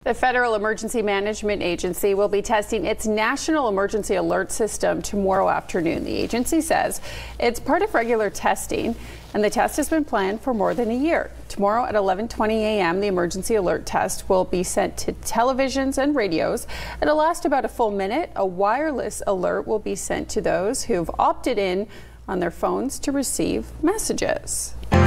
The Federal Emergency Management Agency will be testing its National Emergency Alert System tomorrow afternoon. The agency says it's part of regular testing, and the test has been planned for more than a year. Tomorrow at 11:20 a.m., the emergency alert test will be sent to televisions and radios. It'll last about a full minute. A wireless alert will be sent to those who've opted in on their phones to receive messages.